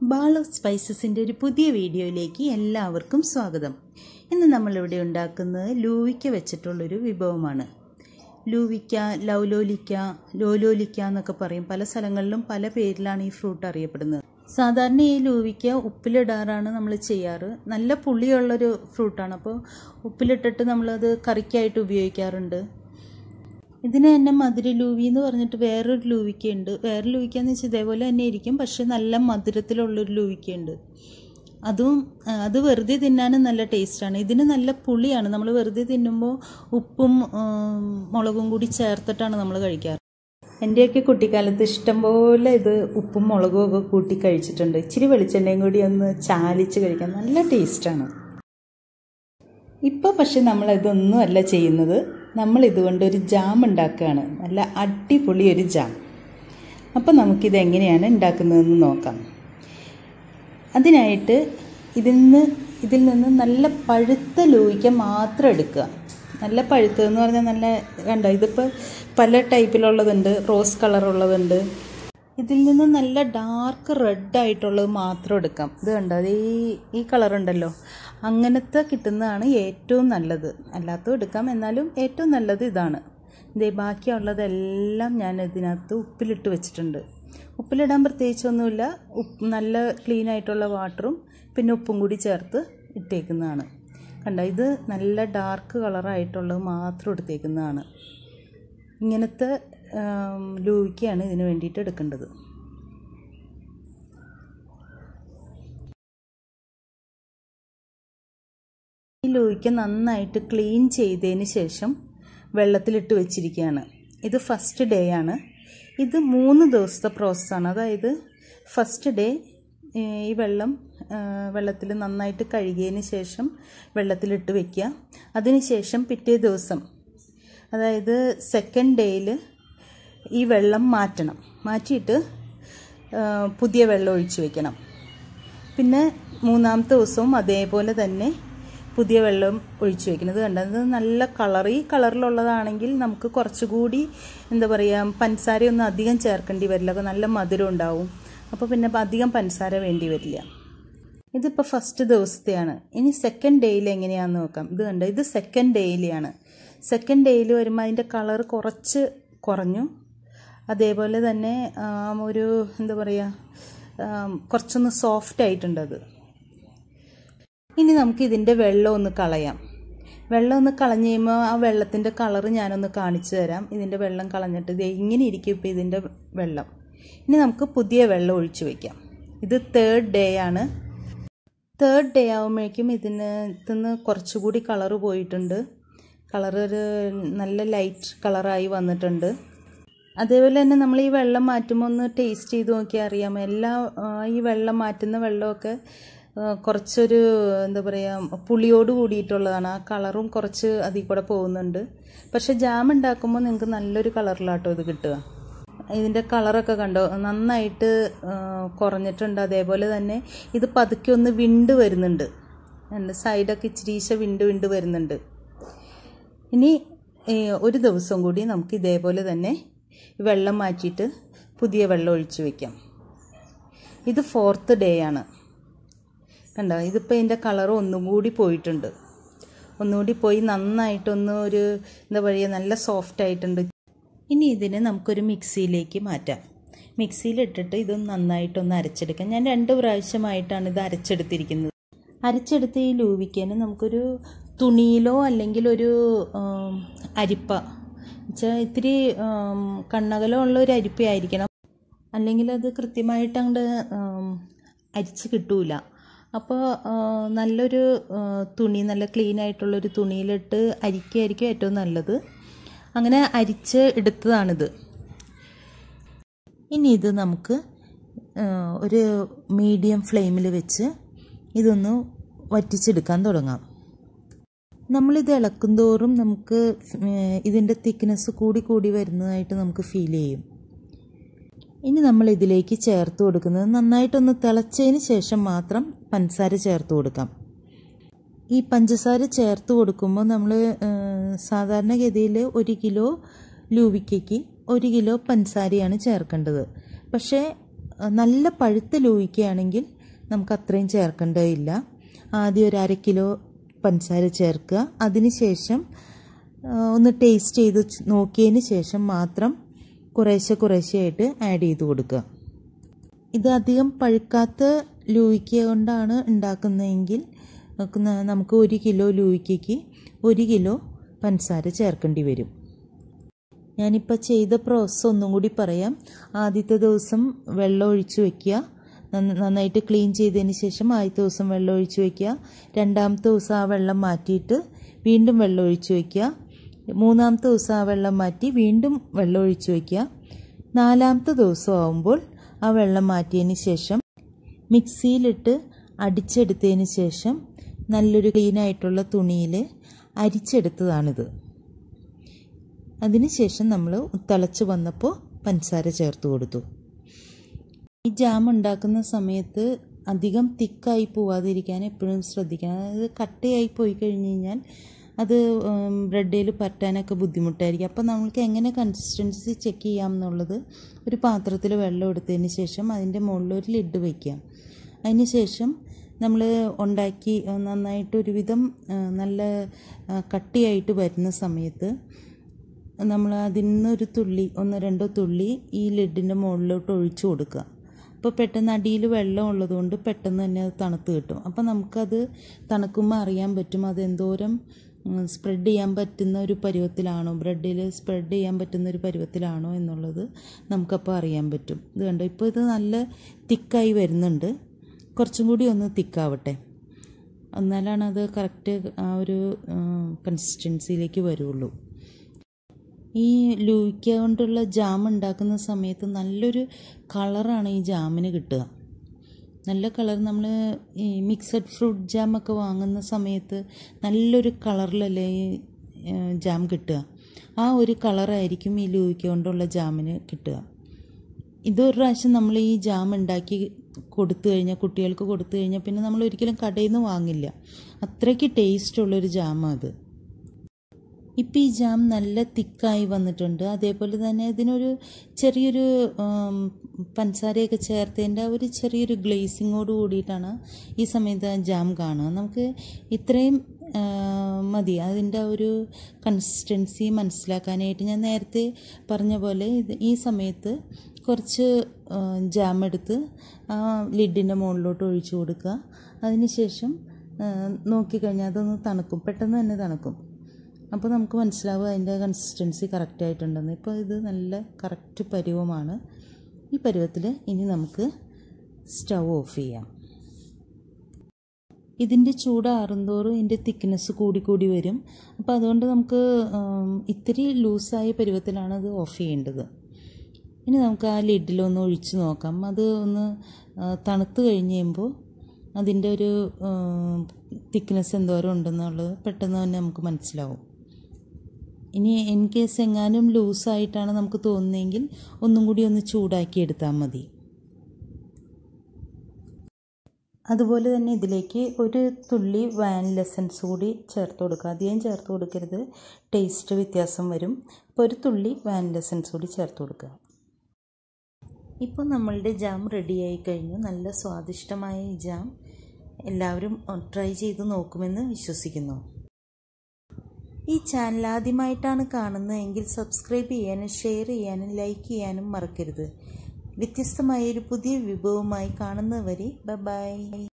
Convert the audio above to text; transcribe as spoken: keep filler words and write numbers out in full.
Ball of സ്പൈസസിൻ്റെ ഒരു പുതിയ വീഡിയോയിലേക്ക് എല്ലാവർക്കും സ്വാഗതം. ഇന്ന് നമ്മളിവിടെ ഉണ്ടാക്കുന്നത് ലൂവിക്ക വെച്ചിട്ടുള്ളൊരു വിഭവമാണ്. ലൂവിക്ക, ലൗലോലിക്ക, ലോലോലിക്ക എന്നൊക്കെ പറയും. പല സ്ഥലങ്ങളിലും പല പേരിലാണ് ഈ ഫ്രൂട്ട് അറിയപ്പെടുന്നത്. സാധാരണ ഈ ലൂവിക്ക ഉപ്പിലിടാറാണ് നമ്മൾ ചെയ്യാറ്. നല്ല പുളിയുള്ളൊരു ഫ്രൂട്ടാണ്. അപ്പോൾ ഉപ്പിലിട്ടിട്ട് നമ്മളത് കറിക്കായിട്ട് ഉപയോഗിക്കാറുണ്ട്. ഇതിന് തന്നെ മധുര ലൂവി എന്ന് പറഞ്ഞിട്ട് വേറൊരു ലൂവിക്ക ഉണ്ട്. വേറെ ലൂവിക്ക എന്ന് വെച്ചാൽ ഇതേപോലെ തന്നെ ഇരിക്കും, പക്ഷെ നല്ല മധുരത്തിലുള്ളൊരു ലൂവിക്ക ഉണ്ട്. അതും അത് വെറുതെ തിന്നാനും നല്ല ടേസ്റ്റാണ്. ഇതിന് നല്ല പുളിയാണ്. നമ്മൾ വെറുതെ തിന്നുമ്പോൾ ഉപ്പും മുളകും കൂടി ചേർത്തിട്ടാണ് നമ്മൾ കഴിക്കാറ്. എൻ്റെയൊക്കെ കുട്ടിക്കാലത്ത് ഇഷ്ടംപോലെ ഇത് ഉപ്പും മുളകും ഒക്കെ കൂട്ടി കഴിച്ചിട്ടുണ്ട്. ഇച്ചിരി വെളിച്ചെണ്ണയും കൂടി ഒന്ന് ചാലിച്ച് കഴിക്കാൻ നല്ല ടേസ്റ്റാണ്. ഇപ്പോൾ പക്ഷെ നമ്മളിതൊന്നും അല്ല ചെയ്യുന്നത്. നമ്മൾ ഇതുകൊണ്ടൊരു ജാം ഉണ്ടാക്കുകയാണ്. നല്ല അടിപൊളി ഒരു ജാം. അപ്പോൾ നമുക്കിത് എങ്ങനെയാണ് ഉണ്ടാക്കുന്നതെന്ന് നോക്കാം. അതിനായിട്ട് ഇതിൽ നിന്ന് ഇതിൽ നിന്ന് നല്ല പഴുത്ത ലൂവിക്ക മാത്രം എടുക്കുക. നല്ല പഴുത്തതെന്ന് പറഞ്ഞാൽ നല്ല കണ്ടോ, ഇതിപ്പോൾ പല ടൈപ്പിലുള്ളതുണ്ട്. റോസ് കളറുള്ളതുണ്ട്. ഇതിൽ നിന്ന് നല്ല ഡാർക്ക് റെഡ് ആയിട്ടുള്ളത് മാത്രം എടുക്കാം. ഇത് കണ്ടോ, അത് ഈ ഈ കളറുണ്ടല്ലോ, അങ്ങനത്തെ കിട്ടുന്നതാണ് ഏറ്റവും നല്ലത്. അല്ലാത്തതും എടുക്കാം, എന്നാലും ഏറ്റവും നല്ലത് ഇതാണ്. ഇതേ ബാക്കിയുള്ളതെല്ലാം ഞാൻ ഇതിനകത്ത് ഉപ്പിലിട്ട് വെച്ചിട്ടുണ്ട്. ഉപ്പിലിടാൻ പ്രത്യേകിച്ചൊന്നുമില്ല. ഉപ്പ് നല്ല ക്ലീൻ ആയിട്ടുള്ള വാട്ടറും പിന്നെ ഉപ്പും കൂടി ചേർത്ത് ഇട്ടേക്കുന്നതാണ്. കണ്ടോ, ഇത് നല്ല ഡാർക്ക് കളറായിട്ടുള്ളത് മാത്രം എടുത്തേക്കുന്നതാണ്. ഇങ്ങനത്തെ ലൂവിക്കയാണ് ഇതിന് വേണ്ടിയിട്ട് എടുക്കേണ്ടത്. ഈ ലൂവിക്ക നന്നായിട്ട് ക്ലീൻ ചെയ്തതിന് ശേഷം വെള്ളത്തിലിട്ട് വെച്ചിരിക്കുകയാണ്. ഇത് ഫസ്റ്റ് ഡേ ആണ്. ഇത് മൂന്ന് ദിവസത്തെ പ്രോസസ്സാണ്. അതായത് ഫസ്റ്റ് ഡേ ഈ വെള്ളം വെള്ളത്തിൽ നന്നായിട്ട് കഴുകിയതിന് ശേഷം വെള്ളത്തിലിട്ട് വയ്ക്കുക. അതിനുശേഷം പിറ്റേ ദിവസം, അതായത് സെക്കൻഡ് ഡേയിൽ ഈ വെള്ളം മാറ്റണം. മാറ്റിയിട്ട് പുതിയ വെള്ളം ഒഴിച്ച് വയ്ക്കണം. പിന്നെ മൂന്നാമത്തെ ദിവസവും അതേപോലെ തന്നെ പുതിയ വെള്ളം ഒഴിച്ച് വയ്ക്കുന്നത്. കണ്ടത് നല്ല കളർ. ഈ കളറിലുള്ളതാണെങ്കിൽ നമുക്ക് കുറച്ചുകൂടി എന്താ പറയുക, പഞ്ചസാരയൊന്നും അധികം ചേർക്കേണ്ടി വരില്ല. നല്ല മധുരം ഉണ്ടാവും. അപ്പോൾ പിന്നെ അധികം പഞ്ചസാര വേണ്ടി വരില്ല. ഇതിപ്പോൾ ഫസ്റ്റ് ദിവസത്തെയാണ്. ഇനി സെക്കൻഡ് ഡേയിൽ എങ്ങനെയാണെന്ന് നോക്കാം. ഇത് കണ്ടോ, ഇത് സെക്കൻഡ് ഡേയിലാണ്. സെക്കൻഡ് ഡേയിൽ വരുമ്പോൾ അതിൻ്റെ കളർ കുറച്ച് കുറഞ്ഞു. അതേപോലെ തന്നെ ഒരു എന്താ പറയുക, കുറച്ചൊന്ന് സോഫ്റ്റ് ആയിട്ടുണ്ട് അത്. ഇനി നമുക്ക് ഇതിൻ്റെ വെള്ളം ഒന്ന് കളയാം. വെള്ളം ഒന്ന് കളഞ്ഞ് കഴിയുമ്പോൾ ആ വെള്ളത്തിൻ്റെ കളറ് ഞാനൊന്ന് കാണിച്ചു തരാം. ഇതിൻ്റെ വെള്ളം കളഞ്ഞിട്ട് ഇത് ഇങ്ങനെ ഇരിക്കും ഇപ്പോൾ ഇതിൻ്റെ വെള്ളം. ഇനി നമുക്ക് പുതിയ വെള്ളം ഒഴിച്ചു വയ്ക്കാം. ഇത് തേർഡ് ഡേ ആണ്. തേർഡ് ഡേ ആകുമ്പോഴേക്കും ഇതിനകത്തുനിന്ന് കുറച്ചുകൂടി കളറ് പോയിട്ടുണ്ട്. കളറൊരു നല്ല ലൈറ്റ് കളറായി വന്നിട്ടുണ്ട്. അതേപോലെ തന്നെ നമ്മൾ ഈ വെള്ളം മാറ്റുമ്പോൾ ഒന്ന് ടേസ്റ്റ് ചെയ്ത് നോക്കിയാൽ അറിയാം. എല്ലാ ഈ വെള്ളം മാറ്റുന്ന വെള്ളമൊക്കെ കുറച്ചൊരു എന്താ പറയുക, പുളിയോട് കൂടിയിട്ടുള്ളതാണ്. ആ കളറും കുറച്ച് അതിൽ കൂടെ പോകുന്നുണ്ട്. പക്ഷേ ജാം ഉണ്ടാക്കുമ്പോൾ നിങ്ങൾക്ക് നല്ലൊരു കളറിലാട്ടോ ഇത് കിട്ടുക. ഇതിൻ്റെ കളറൊക്കെ കണ്ടോ, നന്നായിട്ട് കുറഞ്ഞിട്ടുണ്ട്. അതേപോലെ തന്നെ ഇത് പതുക്കെ ഒന്ന് വിണ്ട് വരുന്നുണ്ട്. സൈഡൊക്കെ ഇച്ചിരീശ വിണ്ട് വിണ്ട് വരുന്നുണ്ട്. ഇനി ഒരു ദിവസം കൂടി നമുക്ക് ഇതേപോലെ തന്നെ വെള്ളം മാറ്റിയിട്ട് പുതിയ വെള്ളം ഒഴിച്ച് വയ്ക്കാം. ഇത് ഫോർത്ത് ഡേ ആണ്. കണ്ടോ, ഇതിപ്പോൾ ഇതിൻ്റെ കളർ ഒന്നും കൂടി പോയിട്ടുണ്ട്. ഒന്നുകൂടി പോയി നന്നായിട്ടൊന്ന് ഒരു എന്താ പറയുക, നല്ല സോഫ്റ്റ് ആയിട്ടുണ്ട്. ഇനി ഇതിനെ നമുക്കൊരു മിക്സിയിലേക്ക് മാറ്റാം. മിക്സിയിലിട്ടിട്ട് ഇത് നന്നായിട്ടൊന്ന് അരച്ചെടുക്കാം. ഞാൻ രണ്ട് പ്രാവശ്യമായിട്ടാണ് ഇത് അരച്ചെടുത്തിരിക്കുന്നത്. അരച്ചെടുത്ത് ഈ ലൂവിക്കേനെ നമുക്കൊരു തുണിയിലോ അല്ലെങ്കിൽ ഒരു അരിപ്പ വെച്ചാൽ ഇത്തിരി കണ്ണകലോ ഉള്ള ഒരു അരിപ്പയായിരിക്കണം. അല്ലെങ്കിൽ അത് കൃത്യമായിട്ട് അങ്ങോട്ട് അരിച്ച് കിട്ടൂല. അപ്പോൾ നല്ലൊരു തുണി, നല്ല ക്ലീൻ ആയിട്ടുള്ളൊരു തുണിയിലിട്ട് അരിക്കുകയായിരിക്കും ഏറ്റവും നല്ലത്. അങ്ങനെ അരിച്ച് എടുത്തതാണിത്. ഇനി ഇത് നമുക്ക് ഒരു മീഡിയം ഫ്ലെയിമിൽ വെച്ച് ഇതൊന്ന് വറ്റിച്ചെടുക്കാൻ തുടങ്ങാം. നമ്മളിത് ഇളക്കും തോറും നമുക്ക് ഇതിൻ്റെ തിക്നെസ് കൂടി കൂടി വരുന്നതായിട്ട് നമുക്ക് ഫീൽ ചെയ്യും. ഇനി നമ്മൾ ഇതിലേക്ക് ചേർത്ത് കൊടുക്കുന്നത്, നന്നായിട്ടൊന്ന് തിളച്ചതിന് ശേഷം മാത്രം പഞ്ചസാര ചേർത്ത് കൊടുക്കാം. ഈ പഞ്ചസാര ചേർത്ത് കൊടുക്കുമ്പോൾ നമ്മൾ സാധാരണഗതിയിൽ ഒരു കിലോ ലൂവിക്കയ്ക്ക് ഒരു കിലോ പഞ്ചസാരയാണ് ചേർക്കേണ്ടത്. പക്ഷേ നല്ല പഴുത്ത ലൂയിക്കയാണെങ്കിൽ നമുക്ക് അത്രയും ചേർക്കേണ്ടതില്ല. ആദ്യം ഒരു അര കിലോ പഞ്ചസാര ചേർക്കുക. അതിനുശേഷം ഒന്ന് ടേസ്റ്റ് ചെയ്ത് നോക്കിയതിന് ശേഷം മാത്രം കുറേശ്ശെ കുറേശ്ശെയായിട്ട് ആഡ് ചെയ്ത് കൊടുക്കുക. ഇത് അധികം പഴുക്കാത്ത ലൂയിക്ക കൊണ്ടാണ് ഉണ്ടാക്കുന്നതെങ്കിൽ നമുക്ക് ഒരു കിലോ ലൂയിക്കയ്ക്ക് ഒരു കിലോ പഞ്ചസാര ചേർക്കേണ്ടി വരും. ഞാനിപ്പോൾ ചെയ്ത പ്രോസസ്സ് ഒന്നും കൂടി പറയാം. ആദ്യത്തെ ദിവസം വെള്ളം ഒഴിച്ച് വയ്ക്കുക. നന്നായിട്ട് ക്ലീൻ ചെയ്തതിന് ശേഷം ആദ്യത്തെ ദിവസം വെള്ളം ഒഴിച്ച് വയ്ക്കുക. രണ്ടാമത്തെ ദിവസം ആ വെള്ളം മാറ്റിയിട്ട് വീണ്ടും വെള്ളം ഒഴിച്ച് വയ്ക്കുക. മൂന്നാമത്തെ ദിവസം ആ വെള്ളം മാറ്റി വീണ്ടും വെള്ളം ഒഴിച്ച് വയ്ക്കുക. നാലാമത്തെ ദിവസം ആവുമ്പോൾ ആ വെള്ളം മാറ്റിയതിന് ശേഷം മിക്സിയിലിട്ട് അടിച്ചെടുത്തതിന് ശേഷം നല്ലൊരു ക്ലീനായിട്ടുള്ള തുണിയിൽ അരിച്ചെടുത്തതാണിത്. അതിനുശേഷം നമ്മൾ തിളച്ച് വന്നപ്പോൾ പഞ്ചസാര ചേർത്ത് കൊടുത്തു. ഈ ജാം ഉണ്ടാക്കുന്ന സമയത്ത് അധികം തിക്കായി പോവാതിരിക്കാൻ എപ്പോഴും ശ്രദ്ധിക്കണം. അതായത് കട്ടയായി പോയി കഴിഞ്ഞ് കഴിഞ്ഞാൽ അത് ബ്രെഡിൽ പറ്റാനൊക്കെ ബുദ്ധിമുട്ടായിരിക്കും. അപ്പോൾ നമ്മൾക്ക് എങ്ങനെ കൺസിസ്റ്റൻസി ചെക്ക് ചെയ്യാം എന്നുള്ളത് ഒരു പാത്രത്തിൽ വെള്ളം എടുത്തതിന് ശേഷം അതിൻ്റെ മുകളിൽ ഒരു ലിഡ് വയ്ക്കാം. അതിന് ശേഷം നമ്മൾ ഉണ്ടാക്കി നന്നായിട്ട് ഒരുവിധം നല്ല കട്ടിയായിട്ട് വരുന്ന സമയത്ത് നമ്മൾ അതിൽ നിന്നൊരു തുള്ളി ഒന്നോ രണ്ടോ തുള്ളി ഈ ലിഡിൻ്റെ മുകളിലോട്ട് ഒഴിച്ചു കൊടുക്കുക. അപ്പോൾ പെട്ടെന്ന് അടിയിൽ വെള്ളം ഉള്ളതുകൊണ്ട് പെട്ടെന്ന് തന്നെ അത് തണുത്ത് കിട്ടും. അപ്പോൾ നമുക്കത് തണുക്കുമ്പോൾ അറിയാൻ പറ്റും അത് എന്തോരം സ്പ്രെഡ് ചെയ്യാൻ പറ്റുന്ന ഒരു പരുവത്തിലാണോ, ബ്രെഡിൽ സ്പ്രെഡ് ചെയ്യാൻ പറ്റുന്ന ഒരു പരുവത്തിലാണോ എന്നുള്ളത് നമുക്കപ്പോൾ അറിയാൻ പറ്റും. ഇത് കണ്ടോ, ഇപ്പോൾ ഇത് നല്ല തിക്കായി വരുന്നുണ്ട്. കുറച്ചും കൂടി ഒന്ന് തിക്കാവട്ടെ, എന്നാലാണ് അത് കറക്റ്റ് ആ ഒരു കൺസിസ്റ്റൻസിയിലേക്ക് വരുള്ളൂ. ഈ ലൂയിക്ക കൊണ്ടുള്ള ജാം ഉണ്ടാക്കുന്ന സമയത്ത് നല്ലൊരു കളറാണ് ഈ ജാമിന് കിട്ടുക. നല്ല കളർ, നമ്മൾ ഈ മിക്സഡ് ഫ്രൂട്ട് ജാമൊക്കെ വാങ്ങുന്ന സമയത്ത് നല്ലൊരു കളറിലല്ലേ ഈ ജാം കിട്ടുക. ആ ഒരു കളറായിരിക്കും ഈ ലൂയിക്ക കൊണ്ടുള്ള ജാമിന് കിട്ടുക. ഇതൊരു പ്രാവശ്യം നമ്മൾ ഈ ജാം ഉണ്ടാക്കി കൊടുത്തു കഴിഞ്ഞാൽ, കുട്ടികൾക്ക് കൊടുത്തു കഴിഞ്ഞാൽ പിന്നെ നമ്മൾ ഒരിക്കലും കടയിൽ നിന്ന് വാങ്ങില്ല. അത്രയ്ക്ക് ടേസ്റ്റുള്ളൊരു ജാമാണ് അത്. ഇപ്പം ഈ ജാം നല്ല തിക്കായി വന്നിട്ടുണ്ട്. അതേപോലെ തന്നെ ഇതിനൊരു ചെറിയൊരു പഞ്ചസാരയൊക്കെ ചേർത്തതിൻ്റെ ഒരു ചെറിയൊരു ഗ്ലേസിങ്ങോട് കൂടിയിട്ടാണ് ഈ സമയത്ത് ജാം കാണുക. നമുക്ക് ഇത്രയും മതി അതിൻ്റെ ഒരു കൺസിസ്റ്റൻസി മനസ്സിലാക്കാനായിട്ട്. ഞാൻ നേരത്തെ പറഞ്ഞ പോലെ ഇത് ഈ സമയത്ത് കുറച്ച് ജാം എടുത്ത് ആ ലിഡിൻ്റെ മുകളിലോട്ട് ഒഴിച്ചു കൊടുക്കുക. അതിനുശേഷം നോക്കിക്കഴിഞ്ഞാൽ അതൊന്ന് തണുക്കും, പെട്ടെന്ന് തന്നെ തണുക്കും. അപ്പോൾ നമുക്ക് മനസ്സിലാവും അതിൻ്റെ കൺസിസ്റ്റൻസി കറക്റ്റായിട്ടുണ്ടെന്ന്. ഇപ്പോൾ ഇത് നല്ല കറക്റ്റ് പരുവമാണ്. ഈ പരുവത്തിൽ ഇനി നമുക്ക് സ്റ്റൗ ഓഫ് ചെയ്യാം. ഇതിൻ്റെ ചൂടാറുന്തോറും ഇതിൻ്റെ തിക്നെസ് കൂടിക്കൂടി വരും. അപ്പോൾ അതുകൊണ്ട് നമുക്ക് ഇത്തിരി ലൂസായ പരുവത്തിലാണ് അത് ഓഫ് ചെയ്യേണ്ടത്. ഇനി നമുക്ക് ആ ലിഡിലൊന്ന് ഒഴിച്ച് നോക്കാം. അത് ഒന്ന് തണുത്ത് കഴിഞ്ഞ് കഴിയുമ്പോൾ അതിൻ്റെ ഒരു തിക്നെസ് എന്തോരം ഉണ്ടെന്നുള്ളത് പെട്ടെന്ന് തന്നെ നമുക്ക് മനസ്സിലാവും. ഇനി ഇൻ കേസ് എങ്ങാനും ലൂസായിട്ടാണ് നമുക്ക് തോന്നുന്നതെങ്കിൽ ഒന്നും കൂടി ഒന്ന് ചൂടാക്കി എടുത്താൽ മതി. അതുപോലെ തന്നെ ഇതിലേക്ക് ഒരു തുള്ളി വാനില എസൻസ് കൂടി ചേർത്ത് കൊടുക്കുക. അധികം ചേർത്ത് കൊടുക്കരുത്, ടേസ്റ്റ് വ്യത്യാസം വരും. അപ്പോൾ ഒരു തുള്ളി വാനില എസൻസ് കൂടി ചേർത്ത് കൊടുക്കുക. ഇപ്പോൾ നമ്മളുടെ ജാം റെഡിയായി കഴിഞ്ഞു. നല്ല സ്വാദിഷ്ടമായ ഈ ജാം എല്ലാവരും ട്രൈ ചെയ്ത് നോക്കുമെന്ന് വിശ്വസിക്കുന്നു. ഈ ചാനൽ ആദ്യമായിട്ടാണ് കാണുന്നതെങ്കിൽ സബ്സ്ക്രൈബ് ചെയ്യാനും ഷെയർ ചെയ്യാനും ലൈക്ക് ചെയ്യാനും മറക്കരുത്. വ്യത്യസ്തമായ ഒരു പുതിയ വിഭവമായി കാണുന്നവരെ ബൈ ബൈ.